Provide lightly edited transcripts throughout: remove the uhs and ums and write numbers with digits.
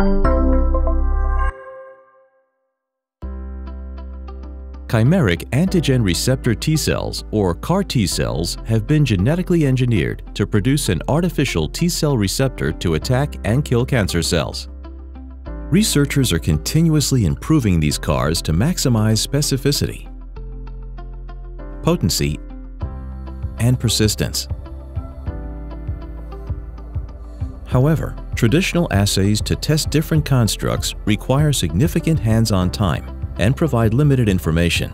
Chimeric antigen receptor T cells, or CAR T cells, have been genetically engineered to produce an artificial T cell receptor to attack and kill cancer cells. Researchers are continuously improving these CARs to maximize specificity, potency, and persistence. However, traditional assays to test different constructs require significant hands-on time and provide limited information.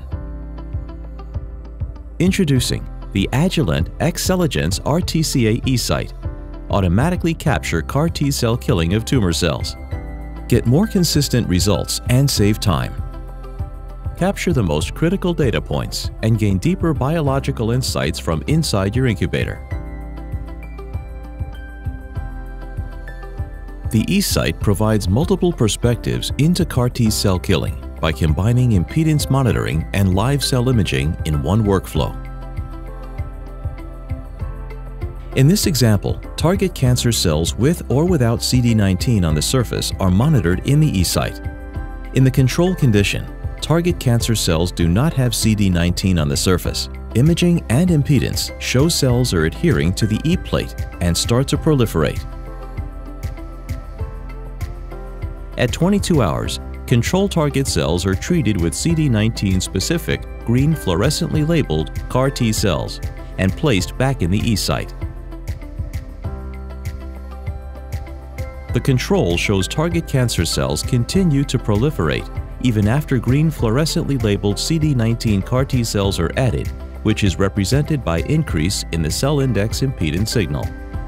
Introducing the Agilent xCELLigence RTCA eSight, automatically capture CAR T cell killing of tumor cells. Get more consistent results and save time. Capture the most critical data points and gain deeper biological insights from inside your incubator. The eSight provides multiple perspectives into CAR T cell killing by combining impedance monitoring and live cell imaging in one workflow. In this example, target cancer cells with or without CD19 on the surface are monitored in the eSight. In the control condition, target cancer cells do not have CD19 on the surface. Imaging and impedance show cells are adhering to the E-plate and start to proliferate. At 22 hours, control target cells are treated with CD19-specific green fluorescently labeled CAR T cells and placed back in the eSight. The control shows target cancer cells continue to proliferate even after green fluorescently labeled CD19 CAR T cells are added, which is represented by increase in the cell index impedance signal.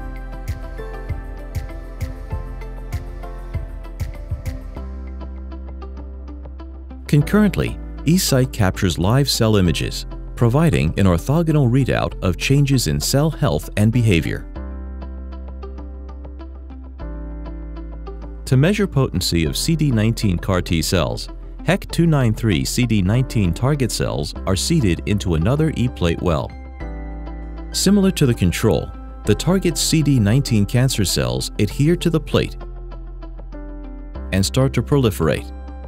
Concurrently, eSight captures live cell images, providing an orthogonal readout of changes in cell health and behavior. To measure potency of CD19 CAR T cells, HEC293 CD19 target cells are seeded into another E-plate well. Similar to the control, the target CD19 cancer cells adhere to the plate and start to proliferate.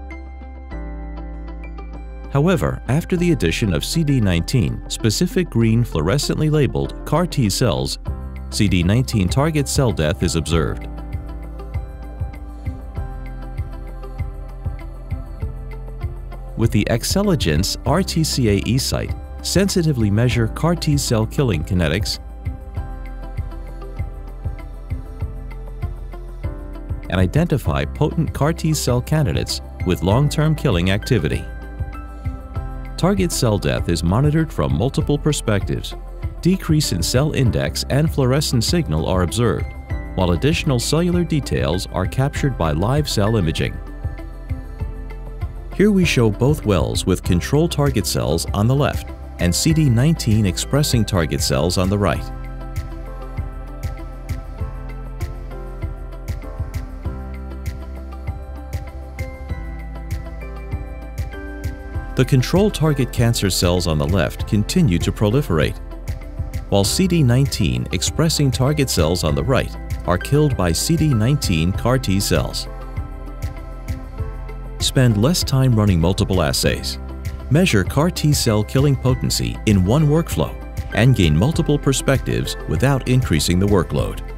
However, after the addition of CD19 specific green fluorescently labeled CAR T cells, CD19 target cell death is observed. With the xCELLigence RTCA eSight, sensitively measure CAR T cell killing kinetics and identify potent CAR T cell candidates with long-term killing activity. Target cell death is monitored from multiple perspectives. Decrease in cell index and fluorescent signal are observed, while additional cellular details are captured by live cell imaging. Here we show both wells with control target cells on the left and CD19 expressing target cells on the right. The control target cancer cells on the left continue to proliferate, while CD19 expressing target cells on the right are killed by CD19 CAR T cells. Spend less time running multiple assays. Measure CAR T cell killing potency in one workflow and gain multiple perspectives without increasing the workload.